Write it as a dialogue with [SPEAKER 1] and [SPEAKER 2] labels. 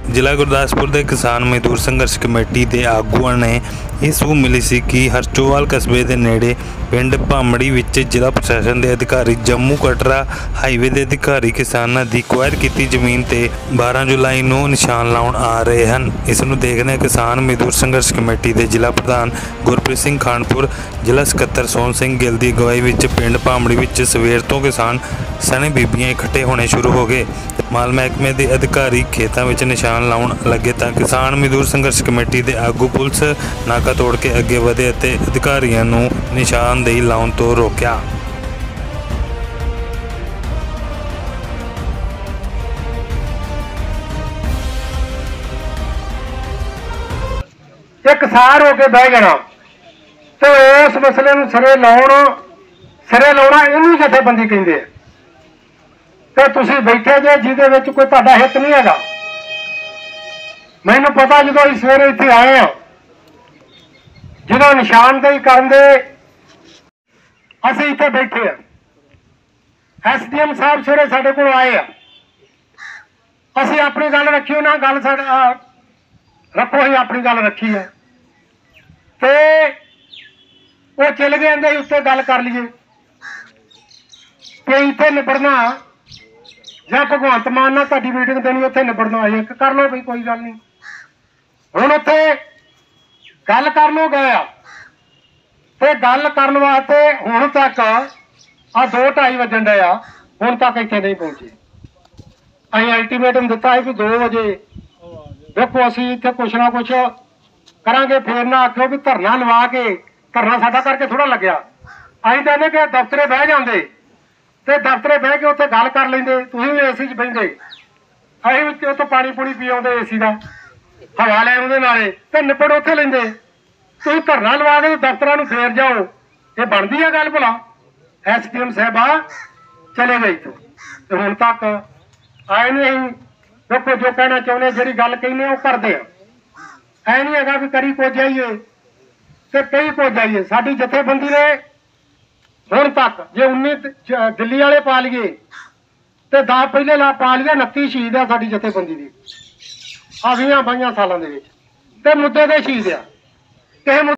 [SPEAKER 1] ਜ਼ਿਲ੍ਹਾ ਗੁਰਦਾਸਪੁਰ ਦੇ ਕਿਸਾਨ ਮਜ਼ਦੂਰ ਸੰਘਰਸ਼ ਕਮੇਟੀ ਦੇ ਆਗੂਆਂ ਨੇ ਇਹ ਸੂਹ ਮਿਲੀ ਸੀ ਕਿ ਹਰਚੋਵਾਲ ਕਸਬੇ ਦੇ ਨੇੜੇ ਪਿੰਡ ਭਾਮੜੀ ਵਿੱਚ ਜ਼ਿਲ੍ਹਾ ਪ੍ਰਸ਼ਾਸਨ ਦੇ ਅਧਿਕਾਰੀ ਜੰਮੂ ਕਟਰਾ ਹਾਈਵੇ ਦੇ ਅਧਿਕਾਰੀ ਕਿਸਾਨਾਂ ਦੀ ਕੁਆਇਰ ਕੀਤੀ ਜ਼ਮੀਨ ਤੇ 12 ਜੁਲਾਈ ਨੂੰ ਨਿਸ਼ਾਨ ਲਾਉਣ ਆ ਰਹੇ ਹਨ। ਇਸ ਨੂੰ ਦੇਖਦੇ ਕਿਸਾਨ ਮਜ਼ਦੂਰ ਸੰਘਰਸ਼ ਕਮੇਟੀ ਦੇ ਜ਼ਿਲ੍ਹਾ ਪ੍ਰਧਾਨ ਗੁਰਪ੍ਰੀਤ ਸਿੰਘ ਖਾਨਪੁਰ, ਜ਼ਿਲ੍ਹਾ ਸਕੱਤਰ ਸੋਹਣ ਸਿੰਘ ਗਿੱਲ ਦੀ ਅਗਵਾਈ ਵਿੱਚ ਪਿੰਡ ਭਾਮੜੀ ਵਿੱਚ ਸਵੇਰ ਤੋਂ ਕਿਸਾਨ ਸਣੇ ਬੀਬੀਆਂ ਇਕੱਠੇ ਹੋਣੇ ਸ਼ੁਰੂ ਹੋ ਗਏ। ਮਾਲ ਮਹਿਕਮੇ ਦੇ ਅਧਿਕਾਰੀ ਖੇਤਾਂ ਵਿੱਚ ਨਿਸ਼ਾਨ ਲਾਉਣ ਲੱਗੇ ਤਾਂ ਕਿਸਾਨ ਮਜ਼ਦੂਰ ਸੰਘਰਸ਼ ਕਮੇਟੀ ਦੇ ਆਗੂ ਪੁਲਿਸ ਨਾਕਾ ਤੋੜ ਕੇ ਅੱਗੇ ਵਧੇ ਅਤੇ ਅਧਿਕਾਰੀਆਂ ਨੂੰ ਨਿਸ਼ਾਨਦੇਹੀ ਲਾਉਣ ਤੋਂ ਰੋਕਿਆ।
[SPEAKER 2] ਕਿਸਾਰ ਹੋ ਕੇ ਬਹਿ ਜਾਣਾ ਤੇ ਉਸ ਮਸਲੇ ਨੂੰ ਸਿਰੇ ਲਾਉਣਾ ਇਹਨੂੰ ਜਥੇਬੰਦੀ ਕਹਿੰਦੇ ਆ। ਤੇ ਤੁਸੀਂ ਬੈਠੇ ਜੇ ਜਿਹਦੇ ਵਿੱਚ ਕੋਈ ਤੁਹਾਡਾ ਹਿੱਤ ਨਹੀਂ ਹੈਗਾ। ਮੈਨੂੰ ਪਤਾ ਜਦੋਂ ਅਸੀਂ ਸਵੇਰੇ ਇੱਥੇ ਆਏ ਆ, ਜਦੋਂ ਨਿਸ਼ਾਨਦੇਹੀ ਕਰਨ ਦੇ ਅਸੀਂ ਇੱਥੇ ਬੈਠੇ ਆ, ਐਸਡੀਐਮ ਸਾਹਿਬ ਸਵੇਰੇ ਸਾਡੇ ਕੋਲ ਆਏ ਆ। ਅਸੀਂ ਆਪਣੀ ਗੱਲ ਰੱਖੀ, ਉਹਨਾਂ ਗੱਲ ਸਾਡਾ ਰੱਖੋ, ਅਸੀਂ ਆਪਣੀ ਗੱਲ ਰੱਖੀ ਹੈ ਤੇ ਉਹ ਚਲੇ ਗਏ ਕਹਿੰਦੇ ਉੱਤੇ ਗੱਲ ਕਰ ਲਈਏ ਕਿ ਇੱਥੇ ਨਿਬੜਨਾ ਜਾਂ ਭਗਵੰਤ ਮਾਨ ਨਾਲ ਤੁਹਾਡੀ ਮੀਟਿੰਗ ਦੇਣੀ ਉੱਥੇ ਨਿਬੜਨਾ ਆਏ ਇੱਕ ਕਰ ਲਓ ਬਈ, ਕੋਈ ਗੱਲ ਨਹੀਂ। ਹੁਣ ਉੱਥੇ ਗੱਲ ਕਰਨ ਨੂੰ ਗਏ ਆ ਤੇ ਗੱਲ ਕਰਨ ਵਾਸਤੇ ਹੁਣ ਤੱਕ ਆ 2:30 ਵਜਣ ਡਏ ਆ, ਹੁਣ ਤੱਕ ਇੱਥੇ ਨਹੀਂ ਪਹੁੰਚੇ। ਅਸੀਂ ਅਲਟੀਮੇਟਮ ਦਿੱਤਾ ਹੈ ਕਿ 2 ਵਜੇ ਦੇਖੋ ਅਸੀਂ ਇੱਥੇ ਕੁਛ ਨਾ ਕੁਛ ਕਰਾਂਗੇ, ਫੇਰ ਨਾ ਆਖਿਓ ਵੀ ਧਰਨਾ ਲਵਾ ਕੇ, ਧਰਨਾ ਸਾਡਾ ਕਰਕੇ ਥੋੜਾ ਲੱਗਿਆ। ਅਸੀਂ ਕਹਿੰਦੇ ਕਿ ਦਫ਼ਤਰੇ ਬਹਿ ਜਾਂਦੇ ਤੇ ਦਫ਼ਤਰੇ ਬਹਿ ਕੇ ਉੱਥੇ ਗੱਲ ਕਰ ਲੈਂਦੇ, ਤੁਸੀਂ ਵੀ ਏਸੀ 'ਚ ਬਹਿੰਦੇ, ਅਸੀਂ ਵੀ ਉੱਥੋਂ ਪਾਣੀ ਪੂਣੀ ਪੀ ਆਉਂਦੇ ਏਸੀ ਦਾ, ਹਵਾ ਲੈ ਆਉਂਦੇ ਨਾਲੇ ਤੇ ਨਿਬੜ ਉੱਥੇ ਲੈਂਦੇ। ਤੁਸੀਂ ਧਰਨਾ ਲਵਾ ਕੇ ਦਫ਼ਤਰਾਂ ਨੂੰ ਫੇਰ ਜਾਓ, ਇਹ ਬਣਦੀ ਆ ਗੱਲ ਭਲਾ? ਐਸਡੀਐਮ ਸਾਹਿਬਾ ਚਲੇ ਗਏ ਇੱਥੋਂ ਤੇ ਹੁਣ ਤੱਕ ਆਏ ਨਹੀਂ। ਅਸੀਂ ਦੇਖੋ ਜੋ ਕਹਿਣਾ ਚਾਹੁੰਦੇ, ਜਿਹੜੀ ਗੱਲ ਕਹਿੰਦੇ ਉਹ ਕਰਦੇ ਆ। ਐ ਨਹੀਂ ਹੈਗਾ ਵੀ ਕਰੀ ਕੁਝ ਜਾਈਏ ਤੇ ਕਈ ਕੁਝ ਜਾਈਏ। ਸਾਡੀ ਜਥੇਬੰਦੀ ਨੇ ਹੁਣ ਤੱਕ ਜੇ 19 ਦਿੱਲੀ ਵਾਲੇ ਪਾ ਲਈਏ ਤੇ 10 ਪਹਿਲੇ ਲਾ ਪਾ ਲਈਏ, 29 ਸ਼ਹੀਦ ਆ ਸਾਡੀ ਜਥੇਬੰਦੀ ਦੀ ਆ 20-22 ਸਾਲਾਂ ਦੇ ਵਿੱਚ, ਤੇ ਮੁੱਦੇ ਦੇ ਸ਼ਹੀਦ ਆ। ਕਿਸੇ